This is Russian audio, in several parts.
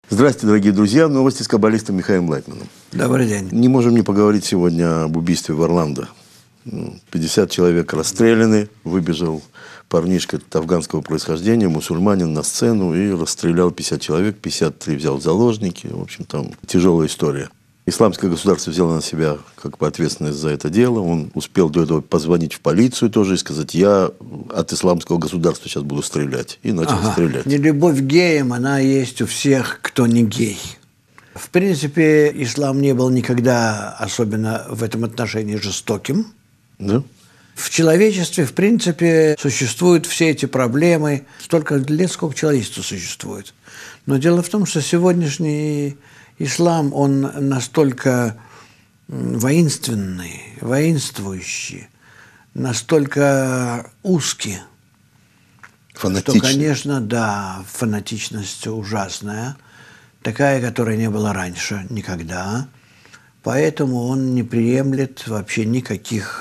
Здравствуйте, дорогие друзья. Новости с каббалистом Михаилом Лайтманом. Добрый день. Не можем не поговорить сегодня об убийстве в Орландо. 50 человек расстреляны. Выбежал парнишка афганского происхождения, мусульманин, на сцену и расстрелял 50 человек. 53 взял в заложники. В общем, там тяжелая история. Исламское государство взяло на себя как бы ответственность за это дело. Он успел до этого позвонить в полицию тоже и сказать: я от исламского государства сейчас буду стрелять. И начал стрелять. Нелюбовь к геям, она есть у всех, кто не гей. В принципе, ислам не был никогда, особенно в этом отношении, жестоким. Да? В человечестве, в принципе, существуют все эти проблемы столько лет, сколько человечество существует. Но дело в том, что сегодняшний ислам, он настолько воинственный, воинствующий, настолько узкий, Фанатичный. что, конечно, да, фанатичность ужасная, такая, которой не было раньше никогда. Поэтому он не приемлет вообще никаких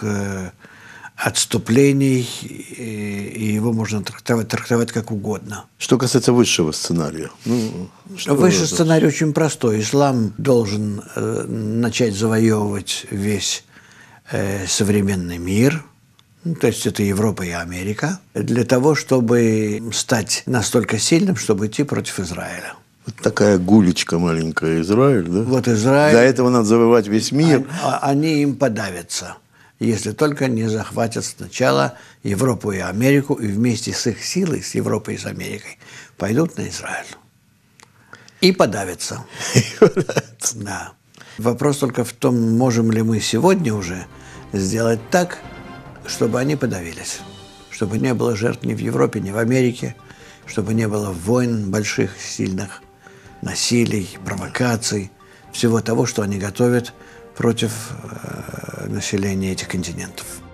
отступлений, и его можно трактовать как угодно. Что касается высшего сценария. Высший сценарий очень простой. Ислам должен начать завоевывать весь современный мир, то есть это Европа и Америка, для того, чтобы стать настолько сильным, чтобы идти против Израиля. Вот такая гулечка маленькая Израиль, да? Вот Израиль. Для этого надо завоевать весь мир. Они им подавятся, если только не захватят сначала Европу и Америку, и вместе с их силой, с Европой и с Америкой, пойдут на Израиль. И подавятся. Да. Вопрос только в том, можем ли мы сегодня уже сделать так, чтобы они подавились. Чтобы не было жертв ни в Европе, ни в Америке, чтобы не было войн больших, сильных, насилий, провокаций, всего того, что они готовят против населения этих континентов.